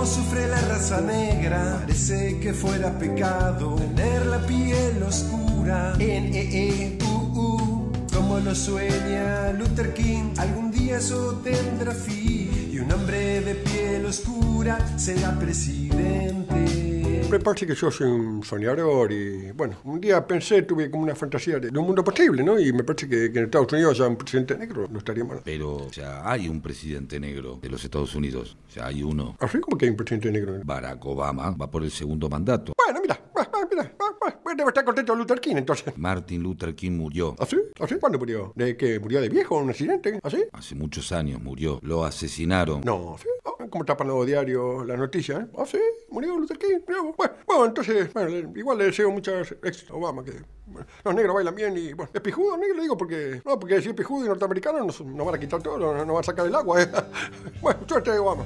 sufre la raza negra. Parece que fuera pecado tener la piel oscura. Como lo sueña Luther King, algún día eso tendrá fin y un hombre de piel oscura será presidente. Me parece que yo soy un soñador y, bueno, un día pensé, tuve como una fantasía de un mundo posible, ¿no? Y me parece que en Estados Unidos haya un presidente negro, no estaría mal. Pero, o sea, hay un presidente negro de los Estados Unidos. O sea, hay uno. ¿Así como que hay un presidente negro? Barack Obama va por el segundo mandato. Bueno, mira, debe estar contento Luther King, entonces. Martin Luther King murió. ¿Así? ¿Así? ¿Cuándo murió? ¿De qué? ¿Murió de viejo? ¿Un accidente? ¿Así? Hace muchos años murió. Lo asesinaron. No, ¿sí? ¿Cómo tapan los diarios las noticias? ¿Ah, sí? ¿Murió Luther King? Bueno, entonces, bueno, igual le deseo muchas éxitos a Obama, que bueno, los negros bailan bien y, bueno, es pijudo, negro, le digo, porque si es pijudo y norteamericano nos van a quitar todo, nos van a sacar el agua, Bueno, suerte, Obama.